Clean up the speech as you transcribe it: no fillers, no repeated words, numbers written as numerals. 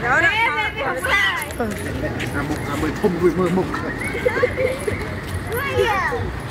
đó đấy À một à mười thùng mười mười một.